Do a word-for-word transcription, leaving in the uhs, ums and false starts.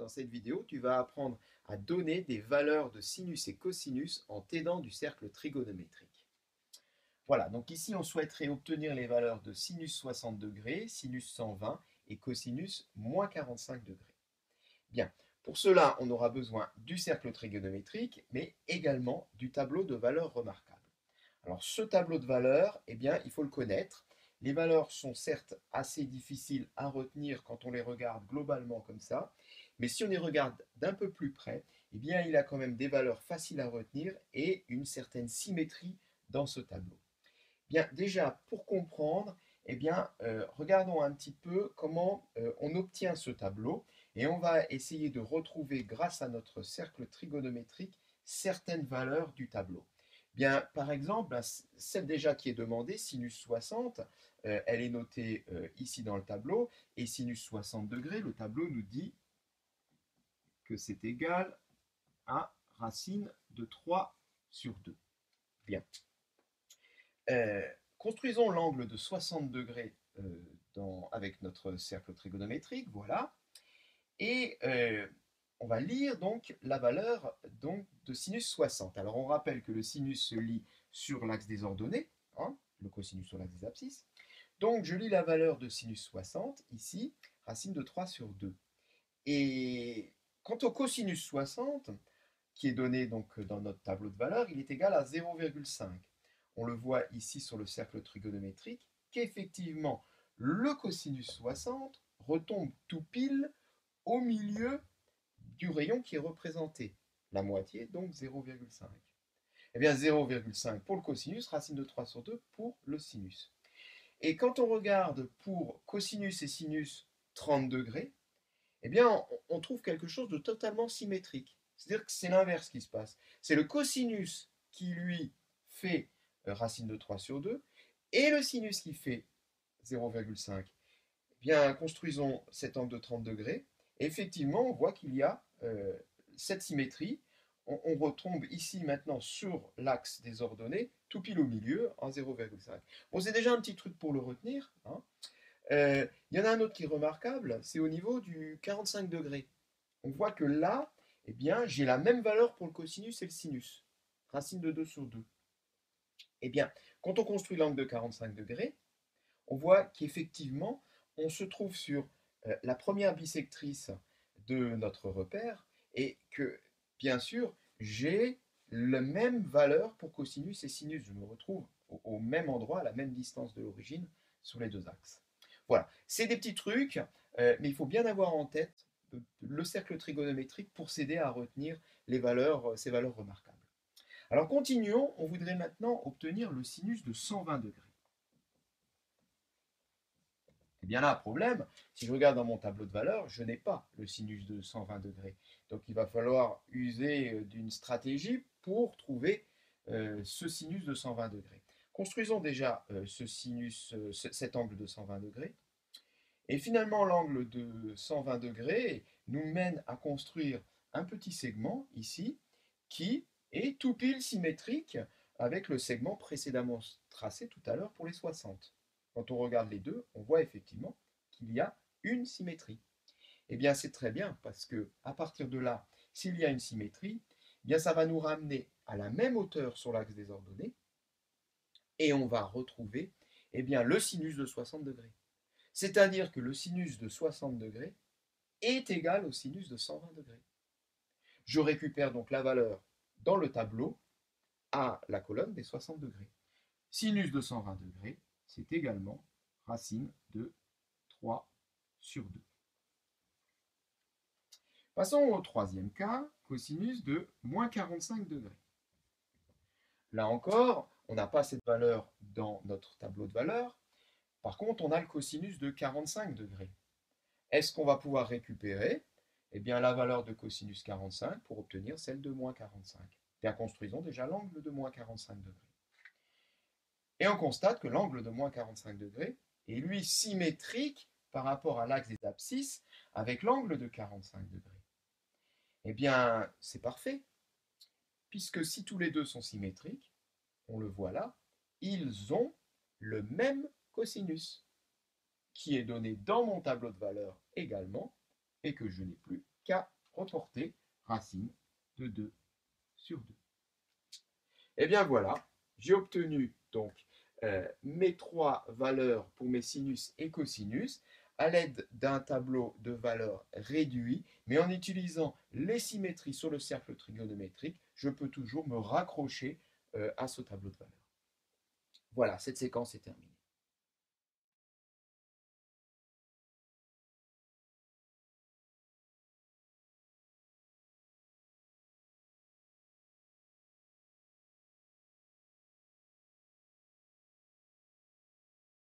Dans cette vidéo, tu vas apprendre à donner des valeurs de sinus et cosinus en t'aidant du cercle trigonométrique. Voilà, donc ici on souhaiterait obtenir les valeurs de sinus soixante degrés, sinus cent vingt et cosinus moins quarante-cinq degrés. Bien, pour cela on aura besoin du cercle trigonométrique, mais également du tableau de valeurs remarquables. Alors ce tableau de valeurs, eh bien, il faut le connaître. Les valeurs sont certes assez difficiles à retenir quand on les regarde globalement comme ça, mais si on les regarde d'un peu plus près, eh bien, il a quand même des valeurs faciles à retenir et une certaine symétrie dans ce tableau. Bien, déjà, pour comprendre, eh bien, euh, regardons un petit peu comment euh, on obtient ce tableau et on va essayer de retrouver, grâce à notre cercle trigonométrique, certaines valeurs du tableau. Bien, par exemple, celle déjà qui est demandée, sinus soixante, euh, elle est notée euh, ici dans le tableau, et sinus soixante degrés, le tableau nous dit que c'est égal à racine de trois sur deux. Bien. Euh, construisons l'angle de soixante degrés euh, dans, avec notre cercle trigonométrique, voilà, et euh, on va lire donc la valeur donc, de sinus soixante. Alors on rappelle que le sinus se lit sur l'axe des ordonnées, hein, le cosinus sur l'axe des abscisses. Donc je lis la valeur de sinus soixante, ici, racine de trois sur deux. Et quant au cosinus soixante, qui est donné donc dans notre tableau de valeurs, il est égal à zéro virgule cinq. On le voit ici sur le cercle trigonométrique, qu'effectivement, le cosinus soixante retombe tout pile au milieu du rayon qui est représenté, la moitié, donc zéro virgule cinq. Eh bien, zéro virgule cinq pour le cosinus, racine de trois sur deux pour le sinus. Et quand on regarde pour cosinus et sinus trente degrés, eh bien, on trouve quelque chose de totalement symétrique. C'est-à-dire que c'est l'inverse qui se passe. C'est le cosinus qui, lui, fait racine de trois sur deux, et le sinus qui fait zéro virgule cinq. Eh bien, construisons cet angle de trente degrés. Et effectivement, on voit qu'il y a euh, cette symétrie. On, on retombe ici maintenant sur l'axe des ordonnées, tout pile au milieu, en zéro virgule cinq. Bon, c'est déjà un petit truc pour le retenir. Hein. Euh, il y en a un autre qui est remarquable, c'est au niveau du quarante-cinq degrés. On voit que là, eh bien, j'ai la même valeur pour le cosinus et le sinus. Racine de deux sur deux. Eh bien, quand on construit l'angle de quarante-cinq degrés, on voit qu'effectivement, on se trouve sur euh, la première bissectrice de notre repère et que, bien sûr, j'ai la même valeur pour cosinus et sinus. Je me retrouve au, au même endroit, à la même distance de l'origine, sur les deux axes. Voilà, c'est des petits trucs, euh, mais il faut bien avoir en tête le cercle trigonométrique pour s'aider à retenir les valeurs, ces valeurs remarquables. Alors continuons, on voudrait maintenant obtenir le sinus de cent vingt degrés. Eh bien là, problème, si je regarde dans mon tableau de valeurs, je n'ai pas le sinus de cent vingt degrés. Donc il va falloir user d'une stratégie pour trouver euh, ce sinus de cent vingt degrés. Construisons déjà euh, ce sinus, euh, cet angle de cent vingt degrés. Et finalement, l'angle de cent vingt degrés nous mène à construire un petit segment ici qui est tout pile symétrique avec le segment précédemment tracé tout à l'heure pour les soixante. Quand on regarde les deux, on voit effectivement qu'il y a une symétrie. Eh bien, c'est très bien parce que à partir de là, s'il y a une symétrie, eh bien ça va nous ramener à la même hauteur sur l'axe des ordonnées et on va retrouver eh bien, le sinus de soixante degrés. C'est-à-dire que le sinus de soixante degrés est égal au sinus de cent vingt degrés. Je récupère donc la valeur dans le tableau à la colonne des soixante degrés. Sinus de cent vingt degrés, c'est également racine de trois sur deux. Passons au troisième cas, cosinus de moins quarante-cinq degrés. Là encore, on n'a pas cette valeur dans notre tableau de valeurs. Par contre, on a le cosinus de quarante-cinq degrés. Est-ce qu'on va pouvoir récupérer eh bien, la valeur de cosinus quarante-cinq pour obtenir celle de moins quarante-cinq? Bien, construisons déjà l'angle de moins quarante-cinq degrés. Et on constate que l'angle de moins quarante-cinq degrés est lui symétrique par rapport à l'axe des abscisses avec l'angle de quarante-cinq degrés. Eh bien, c'est parfait, puisque si tous les deux sont symétriques, on le voit là, ils ont le même cosinus, qui est donné dans mon tableau de valeurs également, et que je n'ai plus qu'à reporter racine de deux sur deux. Et bien voilà, j'ai obtenu donc euh, mes trois valeurs pour mes sinus et cosinus à l'aide d'un tableau de valeurs réduit, mais en utilisant les symétries sur le cercle trigonométrique, je peux toujours me raccrocher euh, à ce tableau de valeurs. Voilà, cette séquence est terminée.